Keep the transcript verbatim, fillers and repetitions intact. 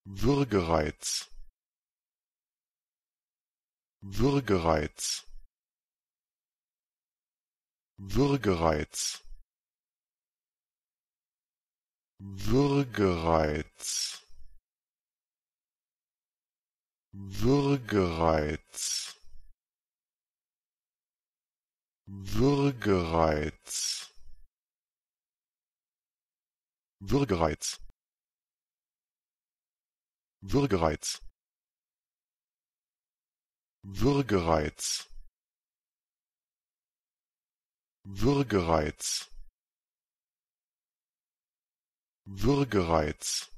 Würgereiz, Würgereiz, Würgereiz, Würgereiz, Würgereiz, Würgereiz, Würgereiz, Würgereiz, Würgereiz, Würgereiz, Würgereiz,